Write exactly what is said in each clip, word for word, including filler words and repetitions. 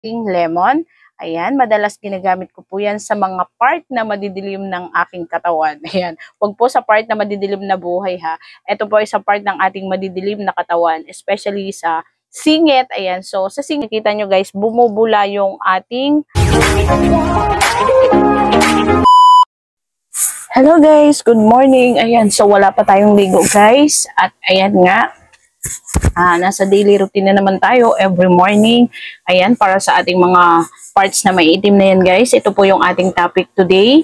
lemon. Ayan, madalas ginagamit ko po yan sa mga part na madidilim ng aking katawan. Ayan, huwag po sa part na madidilim na buhay ha. Ito po ay sa part ng ating madidilim na katawan, especially sa singit. Ayan, so sa singit, kita nyo guys, bumubula yung ating... Hello guys, good morning. Ayan, so wala pa tayong ligo guys. At ayan nga, Ah, nasa daily routine na naman tayo every morning. Ayan, para sa ating mga parts na may itim na yan guys. Ito po yung ating topic today.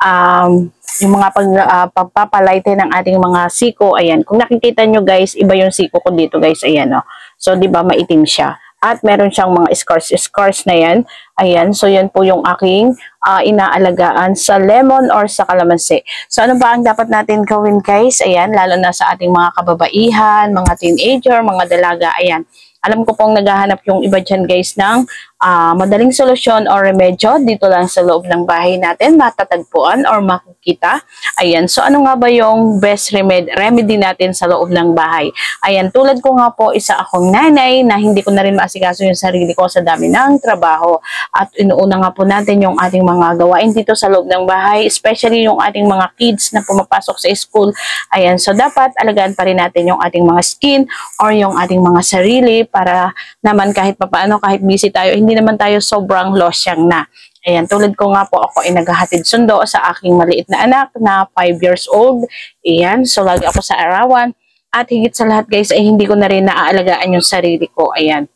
Um, yung mga pag, uh, pagpapalighten ng ating mga siko. Ayan, kung nakikita nyo guys, iba yung siko ko dito guys. Ayan o. Oh. So, di ba maitim siya. At meron siyang mga scars-scars na yan. Ayan, so yan po yung aking uh, inaalagaan sa lemon or sa kalamansi. So ano ba ang dapat natin gawin guys? Ayan, lalo na sa ating mga kababaihan, mga teenager, mga dalaga. Ayan, alam ko pong naghahanap yung iba dyan guys ng uh, madaling solusyon o remedyo dito lang sa loob ng bahay natin, matatagpuan or makikita. Ayan, so ano nga ba yung best remed remedy natin sa loob ng bahay? Ayan, tulad ko nga po, isa akong nanay na hindi ko na rin maasikaso yung sarili ko sa dami ng trabaho. At inuuna nga po natin yung ating mga gawain dito sa loob ng bahay, especially yung ating mga kids na pumapasok sa school. Ayan, so dapat alagaan pa rin natin yung ating mga skin or yung ating mga sarili para naman kahit papaano, kahit busy tayo, hindi naman tayo sobrang losyang na. Ayan, tulad ko nga po, ako ay naghahatid sundo sa aking maliit na anak na five years old. Ayan, so lagi ako sa arawan. At higit sa lahat guys, ay hindi ko na rin naaalagaan yung sarili ko. Ayan.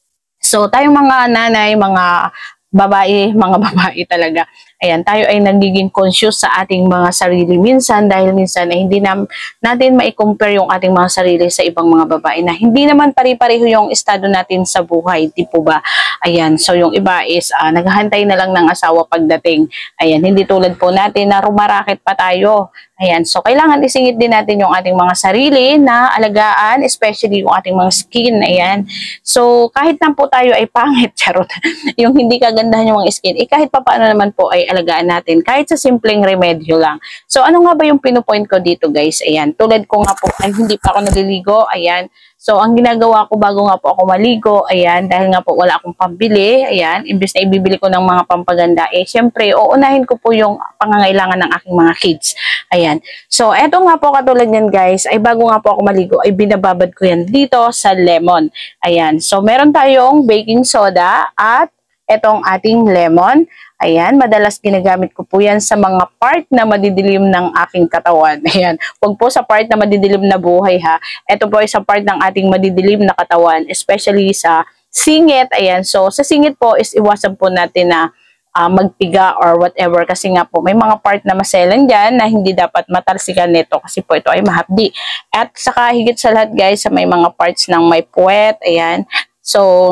So, tayong mga nanay, mga babae, mga babae talaga. Ayan, tayo ay nagiging conscious sa ating mga sarili minsan dahil minsan ay hindi na, natin mai-compare yung ating mga sarili sa ibang mga babae na hindi naman pare-pareho yung estado natin sa buhay, di po ba? Ayan, so yung iba is uh, naghahantay na lang ng asawa pagdating. Ayan, hindi tulad po natin na rumarakit pa tayo. Ayan, so kailangan isingit din natin yung ating mga sarili na alagaan, especially yung ating mga skin. Ayan, so kahit na po tayo ay pangit, charot, yung hindi kagandahan yung mga skin, eh kahit pa paano naman po ay alagaan natin, kahit sa simpleng remedyo lang. So ano nga ba yung pinupoint ko dito guys? Ayan, tulad ko nga po ay hindi pa ako naliligo. Ayan, so ang ginagawa ko bago nga po ako maligo, ayan, dahil nga po wala akong pambili, ayan, imbes na ibibili ko ng mga pampaganda, eh syempre uunahin ko po yung pangangailangan ng aking mga kids. Ayan, so eto nga po katulad yan guys, ay bago nga po ako maligo ay binababad ko yan dito sa lemon. Ayan, so meron tayong baking soda at etong ating lemon. Ayan, madalas ginagamit ko po yan sa mga part na madidilim ng aking katawan. Ayan, huwag po sa part na madidilim na buhay ha. Ito po ay sa part ng ating madidilim na katawan, especially sa singit. Ayan, so sa singit po is iwasan po natin na uh, magpiga or whatever kasi nga po may mga part na maselan dyan na hindi dapat matalsikan nito kasi po ito ay mahapdi. At saka higit sa lahat guys, sa may mga parts ng may puwet. Ayan, so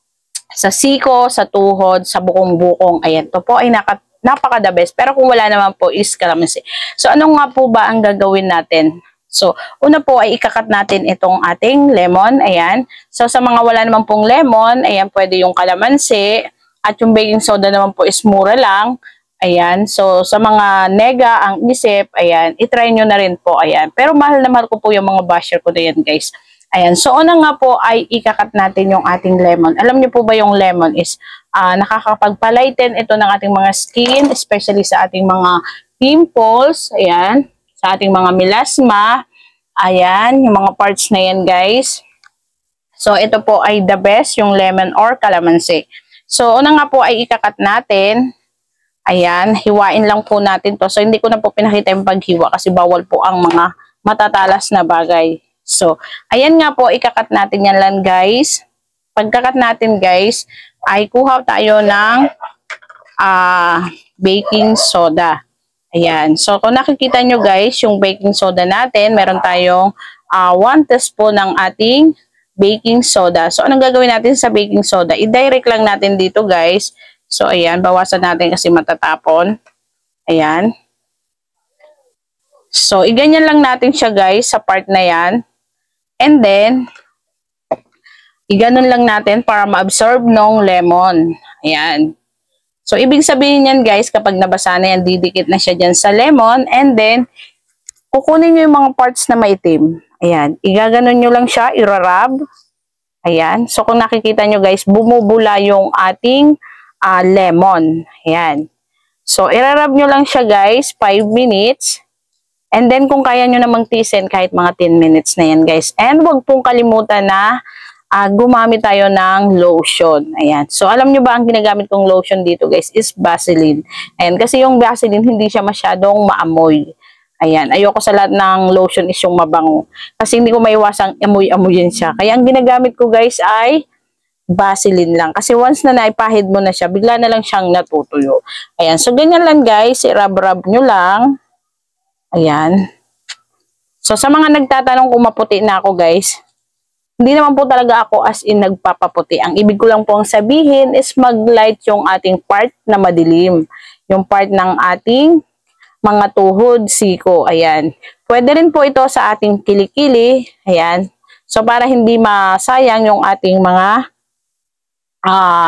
sa siko, sa tuhod, sa bukong-bukong. Ayan, to po ay naka, napaka-the best. Pero kung wala naman po is kalamansi. So, ano nga po ba ang gagawin natin? So, una po ay ikakat natin itong ating lemon. Ayan. So, sa mga wala naman pong lemon, ayan, pwede yung kalamansi. At yung baking soda naman po is mura lang. Ayan. So, sa mga nega, ang isip, ayan, itry nyo na rin po. Ayan. Pero mahal na mahal ko po yung mga basher ko na yan, guys. Ayan, so una nga po ay ikakat natin yung ating lemon. Alam niyo po ba yung lemon is uh, nakakapagpalighten ito ng ating mga skin, especially sa ating mga pimples, ayan, sa ating mga melasma, ayan, yung mga parts na yan guys. So ito po ay the best, yung lemon or calamansi. So una nga po ay ikakat natin, ayan, hiwain lang po natin to. So hindi ko na po pinakita yung paghiwa kasi bawal po ang mga matatalas na bagay. So, ayan nga po, ikakat natin yan lang guys. Pagkakat natin guys, ay kuha tayo ng uh, baking soda. Ayan. So, kung nakikita nyo guys, yung baking soda natin, meron tayong uh, one teaspoon ng ating baking soda. So, anong gagawin natin sa baking soda? I-direct lang natin dito guys. So, ayan, bawasan natin kasi matatapon. Ayan. So, iganyan lang natin siya guys sa part na yan. And then, iganon lang natin para ma-absorb ng lemon. Ayan. So, ibig sabihin yan guys, kapag nabasa na yan, didikit na siya dyan sa lemon. And then, kukunin nyo yung mga parts na maitim. Ayan. Igaganon nyo lang siya, irarab. Ayan. So, kung nakikita nyo guys, bumubula yung ating uh, lemon. Ayan. So, irarab nyo lang siya guys, five minutes. And then, kung kaya nyo namang tiisin, kahit mga ten minutes na yan guys. And huwag pong kalimutan na uh, gumamit tayo ng lotion. Ayan. So, alam nyo ba ang ginagamit kong lotion dito guys is Vaseline. Ayan. Kasi yung Vaseline, hindi siya masyadong maamoy. Ayan, ayoko sa lahat ng lotion is yung mabango. Kasi hindi ko maiwasang amoy-amoyin siya. Kaya ang ginagamit ko guys ay Vaseline lang. Kasi once na naipahid mo na siya, bigla na lang siyang natutuyo. Ayan, so ganyan lang guys. I-rub-rub nyo lang. Ayan. So sa mga nagtatanong kung maputi na ako guys, hindi naman po talaga ako as in nagpapaputi. Ang ibig ko lang pong sabihin is mag-light yung ating part na madilim. Yung part ng ating mga tuhod, siko, ayan. Pwede rin po ito sa ating kilikili, ayan. So, para hindi masayang yung ating mga uh,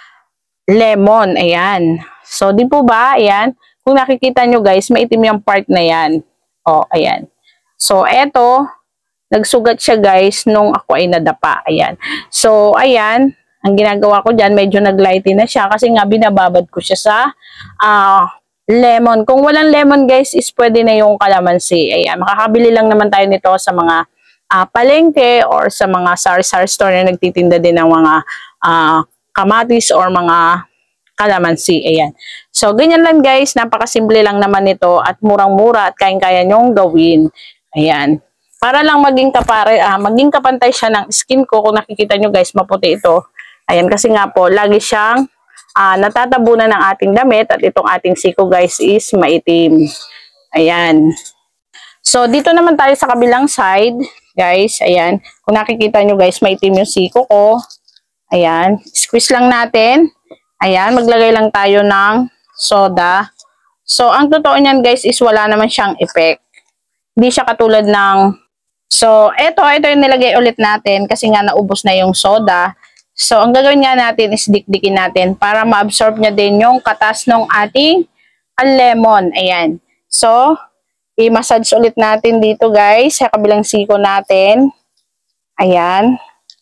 lemon, ayan. So, di po ba, ayan. Kung nakikita nyo guys, maitim yung part na yan. O, ayan. So, eto, nagsugat siya guys nung ako ay nadapa, ayan. So, ayan, ang ginagawa ko dyan, medyo naglighty na siya kasi nga binababad ko siya sa ah, uh, lemon. Kung walang lemon guys is pwede na yung calamansi. Ayan, makakabili lang naman tayo nito sa mga uh, palengke or sa mga sari-sari store na nagtitinda din ng mga uh, kamatis or mga calamansi. Ayan. So, ganyan lang guys. Napakasimple lang naman ito at murang-mura at kayang-kaya nyong gawin. Ayan. Para lang maging kapare, uh, maging kapantay siya ng skin ko. Kung nakikita nyo guys, maputi ito. Ayan, kasi nga po, lagi siyang Uh, natatabunan ng ating damit at itong ating siko guys is maitim. Ayan. So, dito naman tayo sa kabilang side, guys. Ayan. Kung nakikita nyo guys, maitim yung siko ko. Ayan. Squeeze lang natin. Ayan. Maglagay lang tayo ng soda. So, ang totoo niyan guys is wala naman siyang effect. Hindi siya katulad ng... So, eto, ito yung nilagay ulit natin kasi nga naubos na yung soda. So, ang gagawin nga natin is dikdikin natin para ma-absorb niya din yung katas ng ating lemon. Ayan. So, i-massage ulit natin dito guys sa kabilang siko natin. Ayan.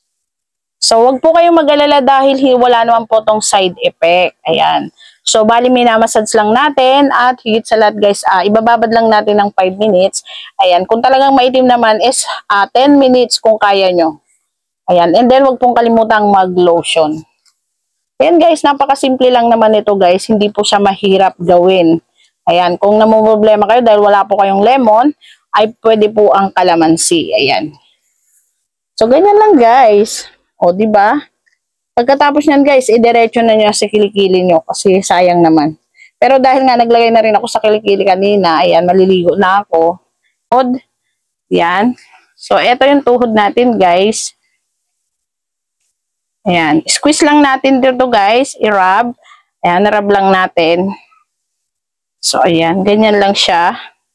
So, wag po kayong mag-alala dahil wala naman po tong side effect. Ayan. So, bali minamassage lang natin at higit sa lahat guys, uh, ibababad lang natin ng five minutes. Ayan. Kung talagang maitim naman is uh, ten minutes kung kaya nyo. Ayan, and then wag pong kalimutang mag-lotion. Ayan guys, napakasimple lang naman ito guys, hindi po siya mahirap gawin. Ayan, kung namumroblema kayo dahil wala po kayong lemon, ay pwede po ang calamansi. Ayan. So, ganyan lang guys. O, di ba? Pagkatapos nyan guys, idiretso na nyo sa kilikili nyo kasi sayang naman. Pero dahil nga naglagay na rin ako sa kilikili kanina, ayan, maliligo na ako. Od. Ayan. So, ito yung tuhod natin guys. Ayan. Squeeze lang natin dito guys. I-rub. Ayan. I-rub lang natin. So, ayan. Ganyan lang siya.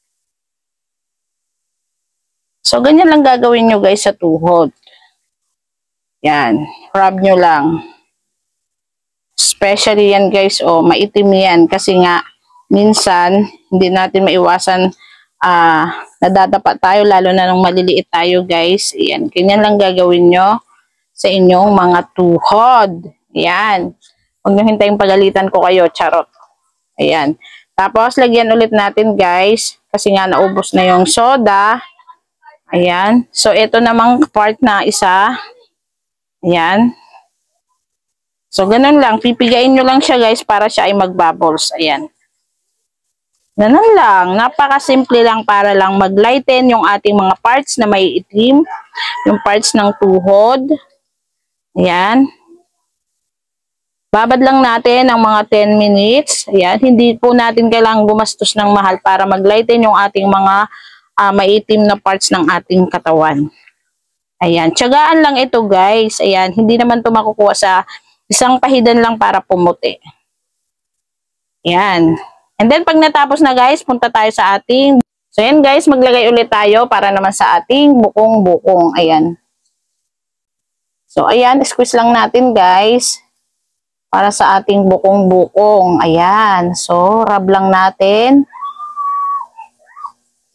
So, ganyan lang gagawin nyo guys sa tuhod. Ayan. Rub nyo lang. Especially yan guys. O, maitim yan. Kasi nga, minsan, hindi natin maiwasan uh, nadadapa tayo. Lalo na nung maliliit tayo guys. Ayan. Ganyan lang gagawin nyo sa inyong mga tuhod. Ayan. Huwag nyo hintayin pagalitan ko kayo. Charot. Ayan. Tapos, lagyan ulit natin, guys. Kasi nga, naubos na yung soda. Ayan. So, ito namang part na isa. Ayan. So, ganun lang. Pipigain nyo lang siya, guys, para siya ay mag-bubbles. Ayan. Ganun lang. Napakasimple lang para lang mag-lighten yung ating mga parts na may itim. Yung parts ng tuhod. Ayan. Babad lang natin ng mga ten minutes. Ayan. Hindi po natin kailangang gumastos ng mahal para mag-lighten yung ating mga uh, maitim na parts ng ating katawan. Ayan. Tiyagaan lang ito guys. Ayan. Hindi naman ito makukuha sa isang pahidan lang para pumuti. Ayan. And then pag natapos na guys, punta tayo sa ating... So ayan guys, maglagay ulit tayo para naman sa ating bukong-bukong. Ayan. So, ayan, squeeze lang natin, guys. Para sa ating bukong-bukong. Ayan. So, rub lang natin.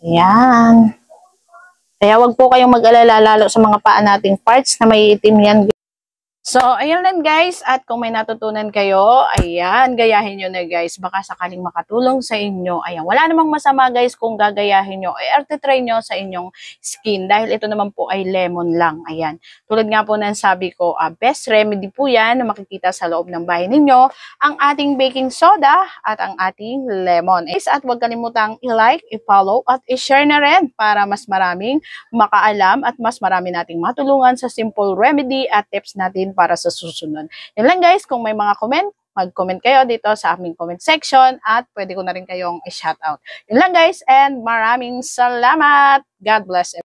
Ayan. Kaya wag po kayong mag-alala lalo sa mga paa nating parts na may itim yan. So, ayan lang guys. At kung may natutunan kayo, ayan, gayahin nyo na guys. Baka sakaling makatulong sa inyo. Ayan, wala namang masama guys kung gagayahin nyo. I try nyo sa inyong skin. Dahil ito naman po ay lemon lang. Ayan. Tulad nga po ng sabi ko, uh, best remedy po yan na makikita sa loob ng bahay ninyo. Ang ating baking soda at ang ating lemon. At huwag kalimutang i-like, i-follow at i-share na rin para mas maraming makaalam at mas marami nating matulungan sa simple remedy at tips natin para sa susunod. Yan lang guys, kung may mga comment, mag-comment kayo dito sa aming comment section at pwede ko na rin kayong i-shoutout. Yun lang guys, and maraming salamat. God bless everyone.